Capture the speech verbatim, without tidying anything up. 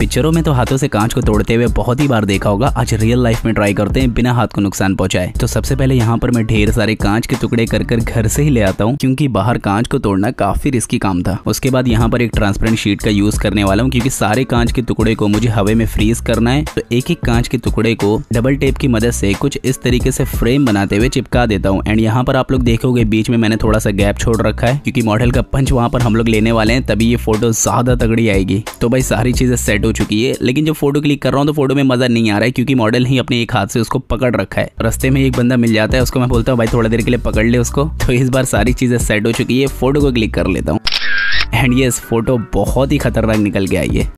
पिक्चरों में तो हाथों से कांच को तोड़ते हुए बहुत ही बार देखा होगा, आज रियल लाइफ में ट्राई करते हैं बिना हाथ को नुकसान पहुंचाए। तो सबसे पहले यहाँ पर मैं ढेर सारे कांच के टुकड़े कर कर घर से ही ले आता हूँ, क्योंकि बाहर कांच को तोड़ना काफी रिस्की काम था। उसके बाद यहाँ पर एक ट्रांसपेरेंट शीट का यूज करने वाला हूँ, क्योंकि सारे कांच के टुकड़े को मुझे हवा में फ्रीज करना है। तो एक एक कांच के टुकड़े को डबल टेप की मदद से कुछ इस तरीके से फ्रेम बनाते हुए चिपका देता हूँ। एंड यहाँ पर आप लोग देखोगे बीच में मैंने थोड़ा सा गैप छोड़ रखा है, क्योंकि मॉडल का पंच वहाँ पर हम लोग लेने वाले हैं, तभी ये फोटो ज्यादा तगड़ी आएगी। तो भाई सारी चीजें सेट हो चुकी है, लेकिन जब फोटो क्लिक कर रहा हूँ तो फोटो में मजा नहीं आ रहा है, क्योंकि मॉडल ही अपने एक हाथ से उसको पकड़ रखा है। रास्ते में एक बंदा मिल जाता है, उसको मैं बोलता हूँ भाई थोड़ा देर के लिए पकड़ ले उसको। तो इस बार सारी चीजें सेट हो चुकी है, फोटो को क्लिक कर लेता हूँ। एंड यस, फोटो बहुत ही खतरनाक निकल के आई है।